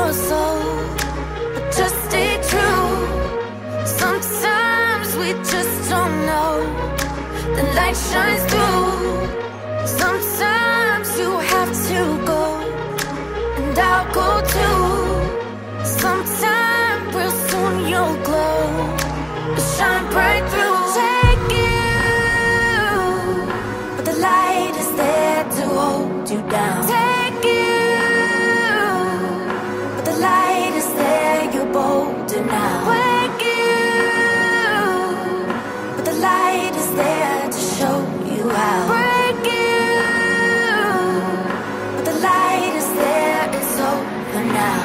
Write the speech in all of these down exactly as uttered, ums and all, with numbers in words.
your soul, but just stay true. Sometimes we just don't know. The light shines through. Sometimes you have to go, and I'll go too. Sometime real soon you'll glow, shine bright through. Take you, but the light is there to hold you down. Take you, but the light is there, you're bolder now. Wake you, but the light is there to show you how. Break you, but the light is there, it's over now.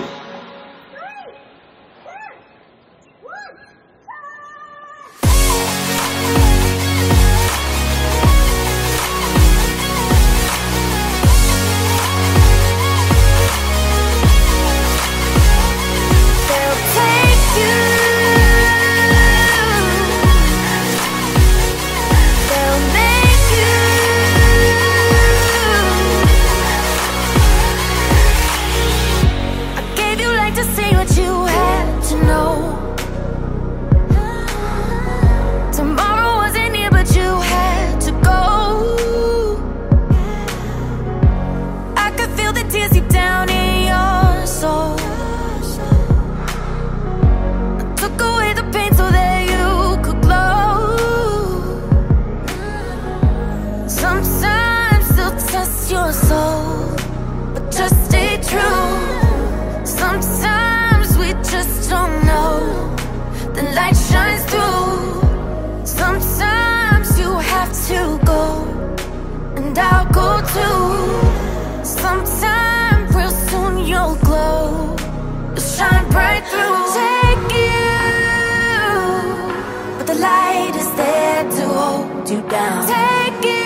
Your soul, but just stay true. Sometimes we just don't know. The light shines through. Sometimes you have to go, and I'll go too. Sometime real soon you'll glow, shine bright through. Take you, but the light is there to hold you down. Take you,